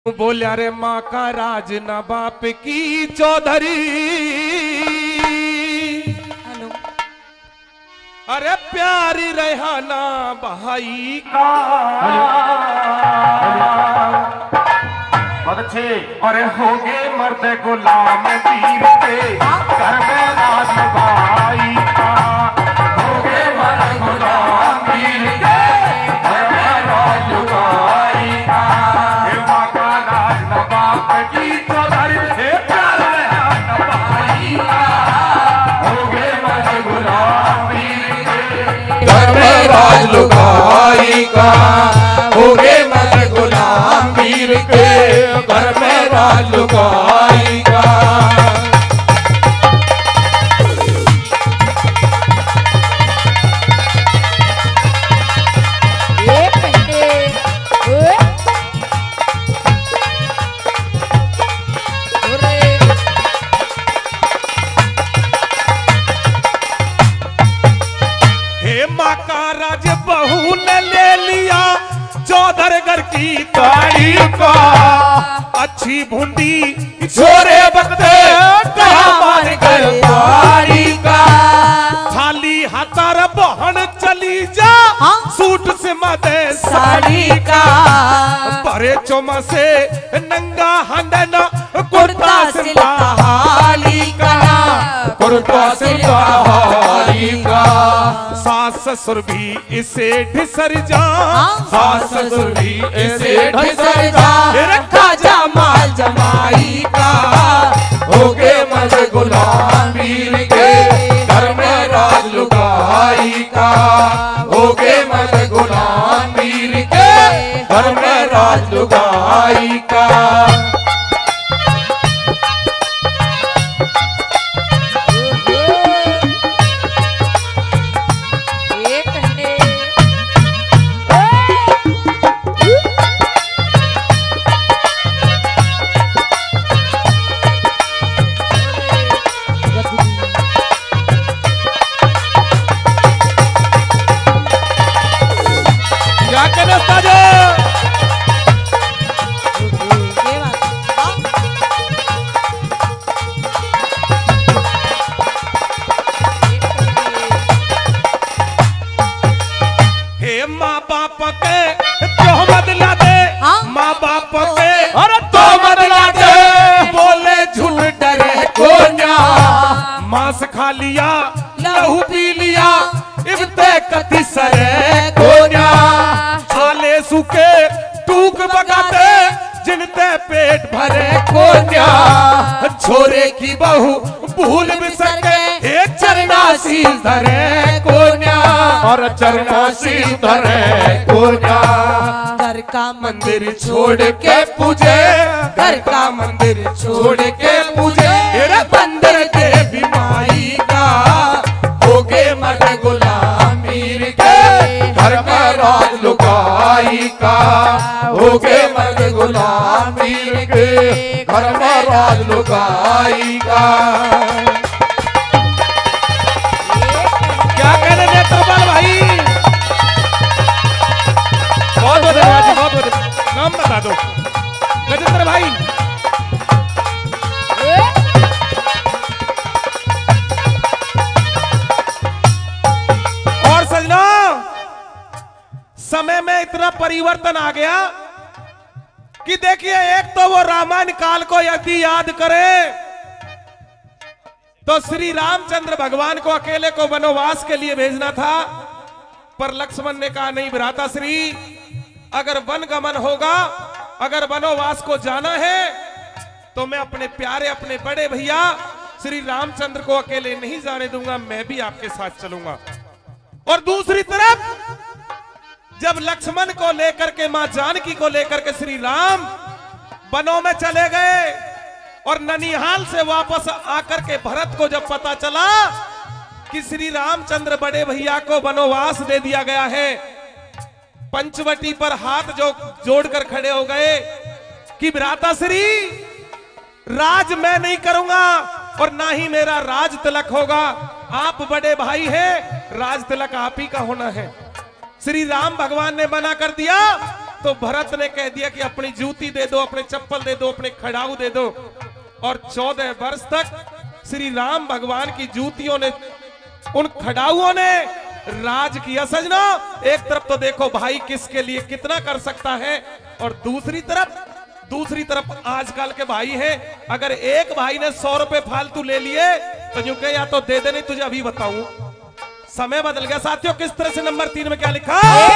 बोलिया रे माँ का राज न बाप की चौधरी। हेलो। अरे प्यारी रहना भाई का। बहुत अच्छे। अरे हो गए मर्द गुलाम पीर के घर में राज भाई का। हो गए मर्द गुलाम पीर के घर में राज भाई का। माँ का राज नवाब की चौधरी से प्यार रहना भाई का। हो गए मर्द गुलाम पीर के घर में राज लुगाई का। हो गए मर्द गुलाम पीर के घर में राज लुगाई का। बहू ने ले लिया चौधरगर की ताड़ी का। अच्छी भूंडी छोरे बकते मान गए ताड़ी का। खाली हाथार बहन चली जा सूट से मदे साड़ी का। परे चोमा से नंगा हंडना कुर्ता से हाली का। कुर्ता से हाली का। सास ससुर भी इसे ढिसर जा। सास ससुर भी इसे ढिसर जा। रखा जा माल जमाई का। हो गए मर्द गुलाम पीर के घर में राज लुगाई का। हो गए मर्द गुलाम पीर के घर में राज लुगाई का। माँ बाप के और तो बदला दे। बोले झूठ डरे कोन्या। मांस खा लिया लहू पी लिया इब्ते कति सरे कोन्या। छाले सूखे टूक बगाते जिनते पेट भरे कोन्या। छोरे की बहू भूल भी सके एक चरणासील धरे कोन्या। और चरणासील धरे कोन्या। घर का मंदिर छोड़ के पूजे। घर का मंदिर छोड़ के पूजे। बंदर देवी माई का। हो गए मर्द गुलाम पीर के घर में राज लुगाई का। हो गए मर्द गुलाम पीर के घर में राज लुगाई का। क्या कहने नेत्रपाल भाई। बहुत धन्यवाद, बहुत बहुत। नाम बता दो गजेंद्र भाई। और सजना समय में इतना परिवर्तन आ गया कि देखिए एक तो वो रामायण काल को यदि याद करें तो श्री रामचंद्र भगवान को अकेले को वनवास के लिए भेजना था। पर लक्ष्मण ने कहा नहीं भ्राता श्री, अगर वन गमन होगा, अगर वनवास को जाना है तो मैं अपने प्यारे अपने बड़े भैया श्री रामचंद्र को अकेले नहीं जाने दूंगा, मैं भी आपके साथ चलूंगा। और दूसरी तरफ जब लक्ष्मण को लेकर के मां जानकी को लेकर के श्री राम वनों में चले गए और ननिहाल से वापस आकर के भरत को जब पता चला कि श्री रामचंद्र बड़े भैया को वनवास दे दिया गया है, पंचवटी पर हाथ जो जोड़कर खड़े हो गए कि भ्राता श्री, राज मैं नहीं करूंगा और ना ही मेरा राज तिलक होगा। आप बड़े भाई हैं, राज तिलक आप ही का होना है। श्री राम भगवान ने मना कर दिया तो भरत ने कह दिया कि अपनी जूती दे दो, अपने चप्पल दे दो, अपने खड़ाऊ दे दो। और 14 वर्ष तक श्री राम भगवान की जूतियों ने, उन खड़ाउओं ने राज किया। सजना, एक तरफ तो देखो भाई किसके लिए कितना कर सकता है, और दूसरी तरफ आजकल के भाई हैं, अगर एक भाई ने 100 रुपए फालतू ले लिए तो यूं कहे या तो दे दे, नहीं तुझे अभी बताऊं। समय बदल गया साथियों। किस तरह से नंबर 3 में क्या लिखा?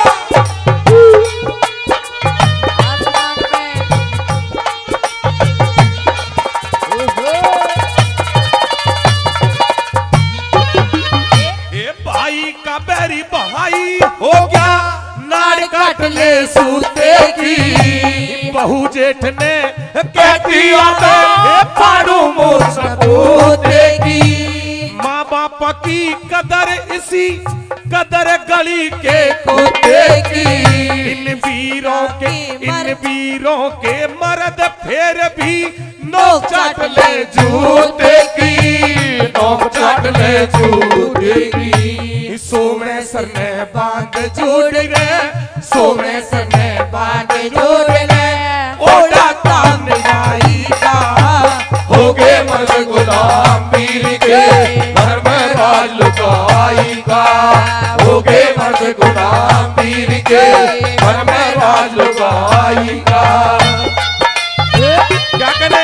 भाई का बैरी भाई हो गया, नाड़ काट ले सूते की, बहू जेठ ने कहती फाड़ू मोर सपूते की। माँ बाप की कदर इसी कदर गली के कोते की। इन वीरों के मर्द फिर भी नोक चाट ले जूते की, नोक चाट ले जूते की। सोमेश्वर ने बांध जोड़ रे, सोमेश्वर ने बांध जोड़ रे, ओढ़ा काम आई का, हो गए मर्द गुलाम पीर के, घर में राज लुकाई का, हो गए मर्द गुलाम पीर के, घर में राज लुकाई का। क्या करें?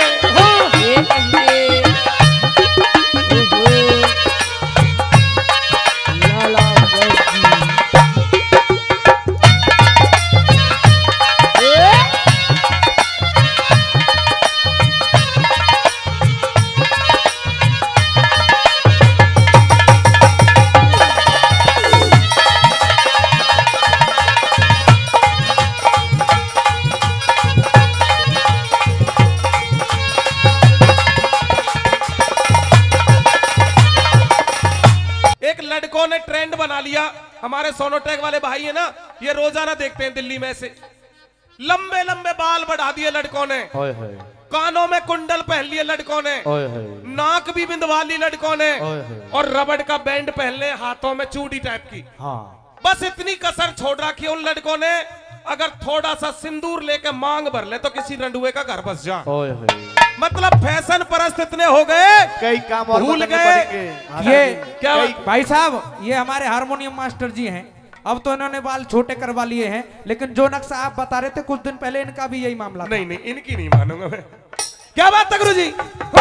लड़कों ने ट्रेंड बना लिया। हमारे सोनोटेक वाले भाई है ना, ये रोजाना देखते हैं दिल्ली में से लंबे लंबे बाल बढ़ा दिए लड़कों ने, कानों में कुंडल पहन लिए लड़कों ने, नाक भी बिंदवा ली लड़कों ने, और रबड़ का बैंड पहन ले हाथों में चूड़ी टाइप की। बस इतनी कसर छोड़ रखी है उन लड़कों ने, अगर थोड़ा सा सिंदूर लेके मांग भर ले तो किसी रंडुए का घर बस जा। मतलब फैशन परस्त इतने हो गए, कई काम और भूल गए। ये क्या भाई साहब, ये हमारे हारमोनियम मास्टर जी हैं। अब तो इन्होंने बाल छोटे करवा लिए हैं, लेकिन जो नक्शा आप बता रहे थे कुछ दिन पहले, इनका भी यही मामला था। नहीं, इनकी नहीं मानूंगा मैं। क्या बात है गुरु जी?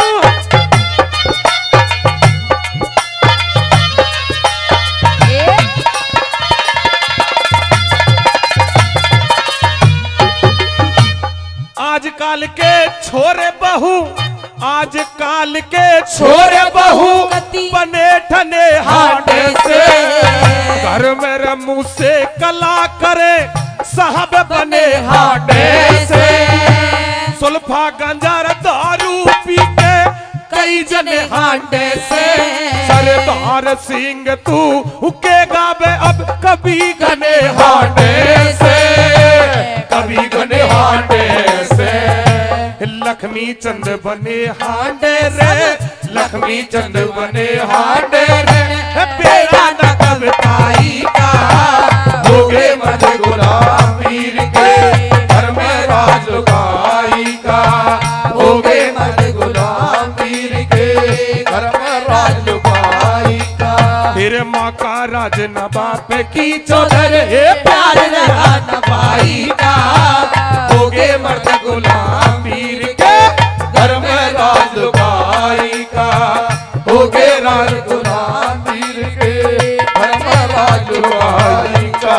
आजकल के छोरे बहू, आजकल के छोरे बहू बने ठने हाटे से, घर में रमू से कला करे साहब बने हाटे से। सुल्फा गंजार दारू पी के कई जने हाटे से, सरदार सिंह तू हुके गावे अब कभी घने हाटे से, कभी घने हाटे से। लक्ष्मी चंद बने हांडे रे, लक्ष्मी चंद बने हांडे रे, बेड़ा न कविताई का, हो गए मर्द गुलाम पीर के, घर में राज लुकाई का, हो गए मर्द गुलाम पीर के, घर में राज लुकाई का। फिर माँ का राज न बाप की चौधर, हे प्यार रहा न भाई का, हो गए मर्द गुलाम पीर के, घर में राज लुकाई का, हो गए राज गुलाम पीर के, घर में राज लुकाई का।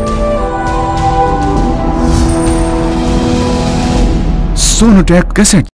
Sonotek cassette.